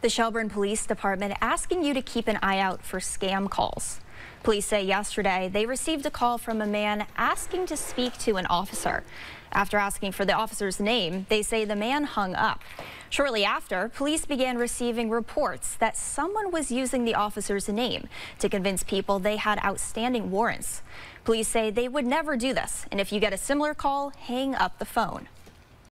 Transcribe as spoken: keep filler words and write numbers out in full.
The Shelburne Police Department asking you to keep an eye out for scam calls. Police say yesterday they received a call from a man asking to speak to an officer. After asking for the officer's name, they say the man hung up. Shortly after, police began receiving reports that someone was using the officer's name to convince people they had outstanding warrants. Police say they would never do this, and if you get a similar call, hang up the phone.